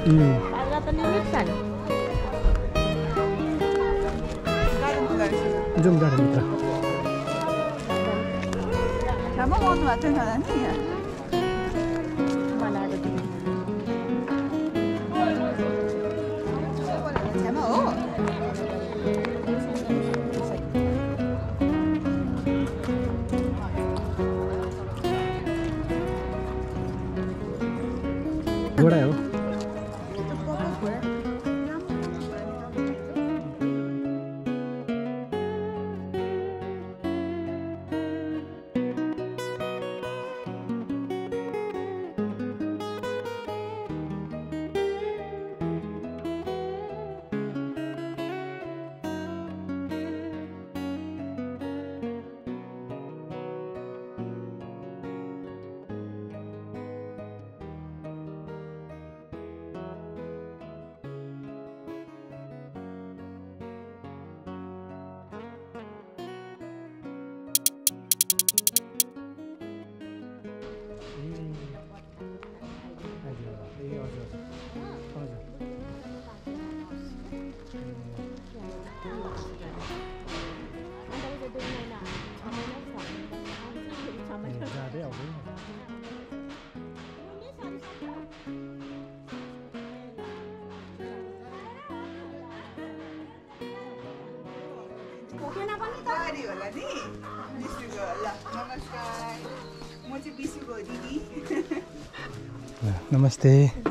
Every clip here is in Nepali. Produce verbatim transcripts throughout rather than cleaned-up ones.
Para terlimitkan. Jom garden mitra. Nama mau tu macam mana ni ya? Mana ada tu? Sama oh. घोडा हो Hari होला ni. Bisu होला. नमस्कार. म चाहिँ बिसुको दिदी. नमस्ते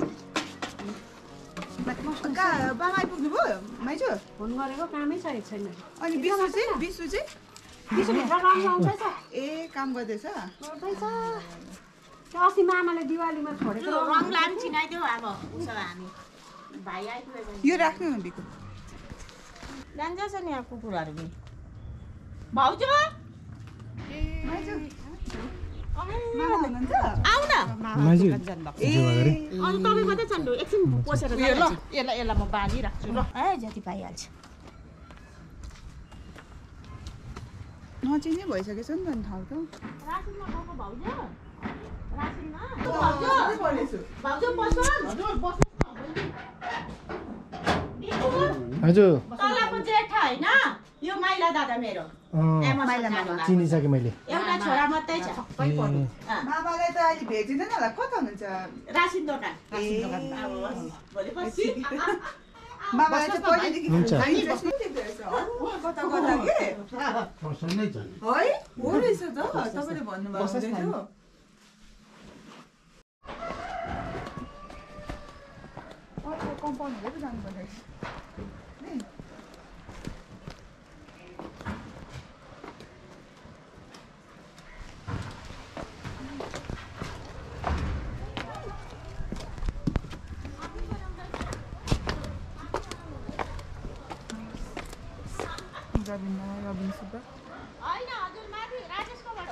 का बामा आइपुग्नु भयो माइजू फोन गरेको कामै सकेको छैन। अनि बिसु चाहिँ बिसु चाहिँ बिसु भित्र काम गर्दैछ। ए काम गर्दैछ गर्दैछ। त्यो अस्ति मामाले दिवालीमा छोडेको रङ लाम चिनाइदियो अब उसो हामी भाइ आइपुगेको यो राख्नु न बिको जान्छ नि यहाँ कुकुरहरू नि भाउजू ए माइजू मामा हुनुहुन्छ आउ न माइजू अनि तपाईँ कतै छन् लु एकछिन पोसेर ल यसलाई यसलाई म बाँधिराख्छु ल ए जति पाइहाल्छ नचिने भइसकेछ नि त ठाउँ त रासिनमा गएको भाउजू रासिनमा भाउजू भाउजू बस्नु हजुर बस्नु हजुर तलको जेठा हैन यो माइला दादा मेरो चिनिसकेँ मैले एउटा छोरा मात्रै छ सबै पढ्नु मामालाई त अहिले भेटिँदैन होला कता हुनुहुन्छ रासिन दोकान रासिन दोकान अब भोलिपछि मामालाई चाहिँ पहिलेदेखि इन्ट्रेस्ट देख्दो रहेछ कता कता के है हो रहेछ त तपाईँले भन्नुभएको रहेछ अर्को कम्पाउन्डहरू पो जानुपर्ने रहेछ रबिन रबिन सुब्बा हैन हजुर माथि राजेशकोबाट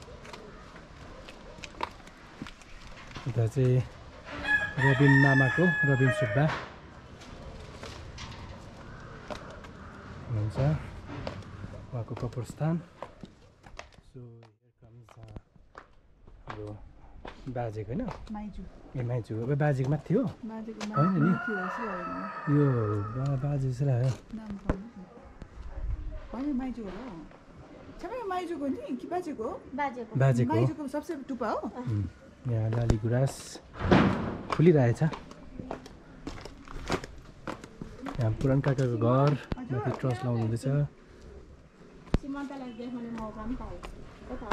उता चाहिँ रबिन मामाको रबिन सुब्बा हुनुहुन्छ उहाँको कब्रस्थान सो अब बाजेको होइन माइजू ए माइजू अब बाजेको माथि हो बाजेको होइन नि यो बाजे जस्तो लाग्यो होइन माइजू हो सबै माइजूको नि कि बाजेको हो बाजेको बाजेको माइजूको सबसे टुप्पा हो यहाँ लाली गुराँस फुलिरहेछ यहाँ पुरानो काकाको घर माथि ट्रस लाउनु हुँदैछ सीमन्तलाई देखाउने मौका पनि पायो कता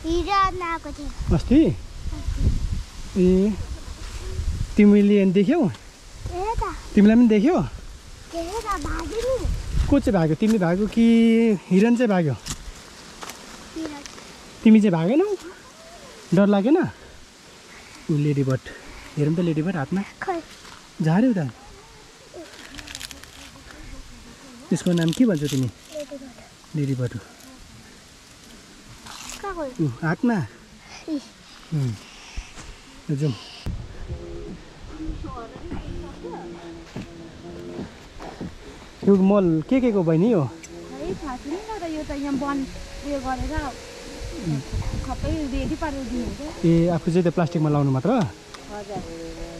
हिरण आएको थियो अस्ति ए तिमीले अनि देख्यौ ए त तिमीलाई पनि देख्यौ के त भाग्यो नि को चाहिँ भाग्यो तिमी भाग्यो कि हिरण चाहिँ भाग्यो हिरण तिमी चाहिँ भागेनौ डर लागेन ऊ लेडीबर्ड हेरौँ त लेडीबर्ड हातमा खै झार्यौ त त्यसको नाम के भन्छौ तिमी लेडीबर्ड कहाँ गयो ऊ हातमा इ उम्, यो जाउँ यो मल के के को बहिनी हो है थाहा छैन नि त यो त यहाँ वन उयो गरेर खप्पै रेडी पारेर दिनुहुन्छ ए आफू चाहिँ त्यो प्लास्टिकमा लाउनु मात्र हजुर